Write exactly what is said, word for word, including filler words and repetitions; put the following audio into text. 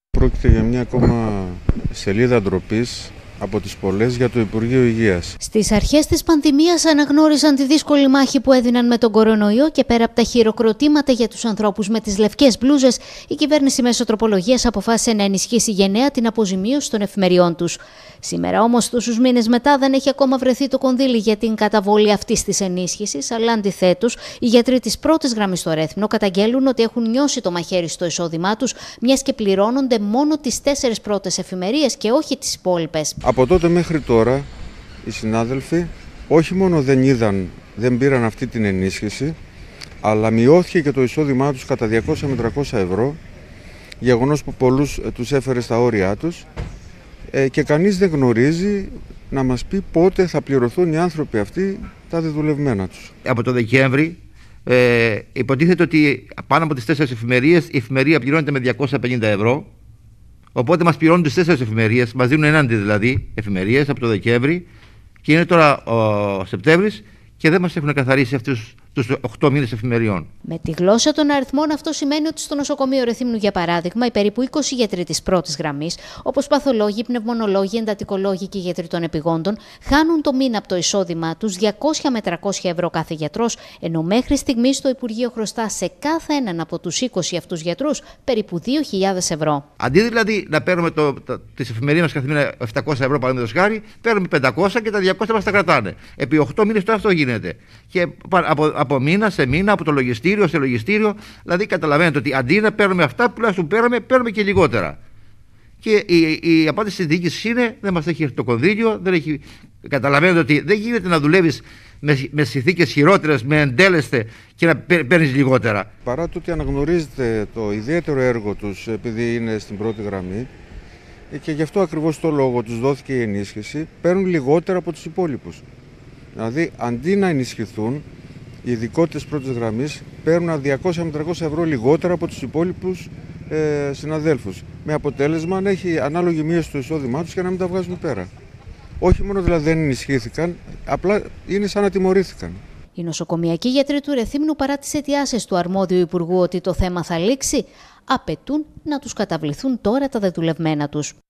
Πρόκειται για μια ακόμα σελίδα ντροπής από τις πολλές για το Υπουργείο Υγείας. Στις αρχές της πανδημίας αναγνώρισαν τη δύσκολη μάχη που έδιναν με τον κορονοϊό και πέρα από τα χειροκροτήματα για τους ανθρώπους με τις λευκές μπλούζες, η κυβέρνηση μέσω τροπολογίας αποφάσισε να ενισχύσει γενναία την αποζημίωση των εφημεριών τους. Σήμερα όμως, τόσους μήνες μετά, δεν έχει ακόμα βρεθεί το κονδύλι για την καταβολή αυτής της ενίσχυσης, αλλά αντιθέτως, οι γιατροί της πρώτης γραμμής στο Ρέθυμνο καταγγέλουν ότι έχουν νιώσει το μαχαίρι στο εισόδημά τους, μιας και πληρώνονται μόνο τις τέσσερις πρώτες εφημερίες και όχι τις υπόλοιπες. Από τότε μέχρι τώρα, οι συνάδελφοι όχι μόνο δεν είδαν, δεν πήραν αυτή την ενίσχυση, αλλά μειώθηκε και το εισόδημά τους κατά διακόσια με τριακόσια ευρώ, γεγονός που πολλούς τους έφερε στα όρια τους. Και κανείς δεν γνωρίζει να μας πει πότε θα πληρωθούν οι άνθρωποι αυτοί τα δεδουλευμένα τους. Από το Δεκέμβρη ε, υποτίθεται ότι πάνω από τις τέσσερις εφημερίες η εφημερία πληρώνεται με διακόσια πενήντα ευρώ. Οπότε μας πληρώνουν τις τέσσερις εφημερίες, μας δίνουν έναντι δηλαδή εφημερίες από το Δεκέμβρη, και είναι τώρα ο Σεπτέμβρης και δεν μας έχουν καθαρίσει αυτούς τους οκτώ μήνες εφημεριών. Με τη γλώσσα των αριθμών, αυτό σημαίνει ότι στο νοσοκομείο Ρεθύμνου, για παράδειγμα, οι περίπου είκοσι γιατροί της πρώτης γραμμής, όπως παθολόγοι, πνευμονολόγοι, εντατικολόγοι και γιατροί των επιγόντων, χάνουν το μήνα από το εισόδημά τους διακόσια με τριακόσια ευρώ κάθε γιατρός, ενώ μέχρι στιγμής το Υπουργείο χρωστά σε κάθε έναν από τους είκοσι αυτούς γιατρούς περίπου δύο χιλιάδες ευρώ. Αντί δηλαδή να παίρνουμε τις εφημερίες μας καθημερινά επτακόσια ευρώ, παραδείγματος χάρη, παίρνουμε πεντακόσια και τα διακόσια μας τα κρατάνε. Επί οκτώ μήνες τώρα αυτό γίνεται. Και από, από μήνα σε μήνα, από το λογιστήριο σε λογιστήριο, δηλαδή καταλαβαίνετε ότι αντί να παίρνουμε αυτά που τουλάχιστον παίρνουμε, παίρνουμε και λιγότερα. Και η, η απάντηση της διοίκησης είναι: δεν μας έχει έρθει το κονδύλιο, δεν έχει... Καταλαβαίνετε ότι δεν γίνεται να δουλεύεις με, με συνθήκες χειρότερες, με εντέλεστε και να παίρνεις λιγότερα. Παρά το ότι αναγνωρίζετε το ιδιαίτερο έργο τους, επειδή είναι στην πρώτη γραμμή, και γι' αυτό ακριβώς το λόγο τους δόθηκε η ενίσχυση, παίρνουν λιγότερα από τους υπόλοιπους. Δηλαδή, αντί να ενισχυθούν, οι ειδικότητες πρώτης γραμμής παίρνουν διακόσια με τριακόσια ευρώ λιγότερα από τους υπόλοιπους ε, συναδέλφους. Με αποτέλεσμα να έχει ανάλογη μείωση στο εισόδημά τους και να μην τα βγάζουν πέρα. Όχι μόνο δηλαδή δεν ενισχύθηκαν, απλά είναι σαν να τιμωρήθηκαν. Οι νοσοκομιακοί γιατροί του Ρεθύμνου, παρά τις αιτιάσεις του αρμόδιου υπουργού ότι το θέμα θα λήξει, απαιτούν να τους καταβληθούν τώρα τα δεδουλευμένα τους.